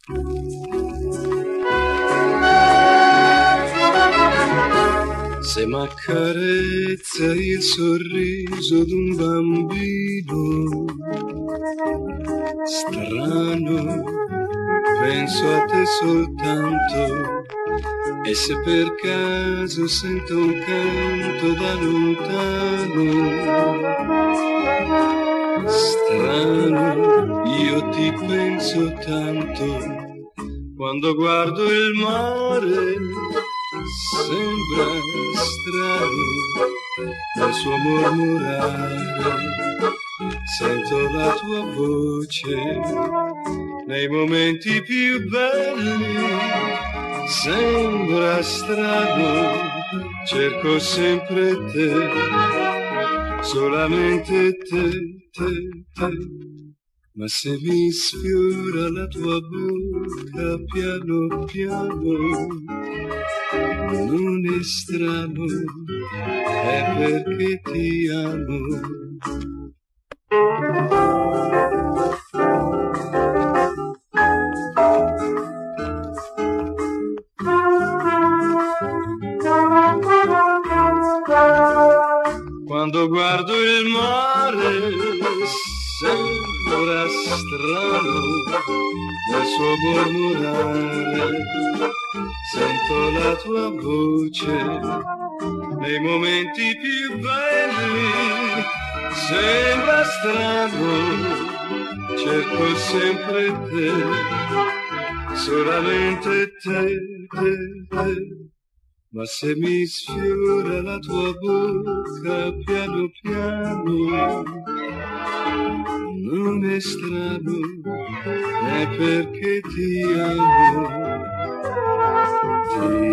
Se m'accarezza il sorriso d'un bambino strano, penso a te soltanto, e se per caso sento un canto da lontano, strano, io ti penso tanto. Quando guardo il mare sembra strano il suo mormorare, sento la tua voce nei momenti più belli, sembra strano, cerco sempre te, solamente te. Ma se mi sfiora la tua bocca piano piano, non è strano, è perché ti amo. Quando guardo il mare sembra strano nel suo mormorare, sento la tua voce nei momenti più belli, sembra strano, cerco sempre te, solamente te. Ma se mi sfiora la tua bocca piano piano, non è strano, è perché ti amo, ti